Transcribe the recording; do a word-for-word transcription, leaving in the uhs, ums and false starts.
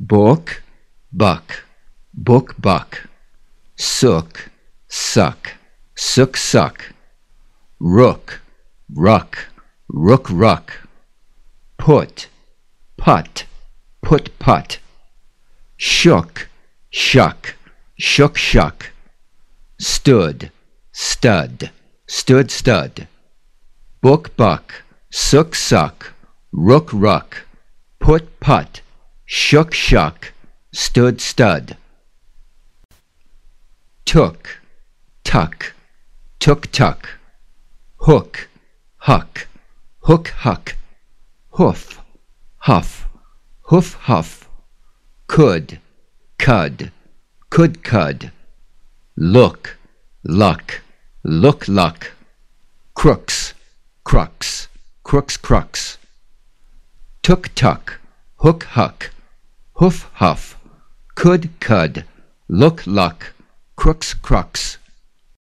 book, buck, book, buck, sook, suck, sook, suck, rook, ruck, rook, ruck, put, put, put, put, shook, shuck, shook, shuck, stood, stud, stood, stud, book, buck, sook, suck, rook, ruck, put, put, shook, shuck, stood, stud, took, tuck, took, tuck, hook, huck, hook, huck, hoof, huff, hoof, huff, could, cud, could, cud, look, luck, look, luck, crooks, crux, crooks, crux, took, tuck, hook, huck, hoof, huff, could, cud, look, luck, crooks, crux.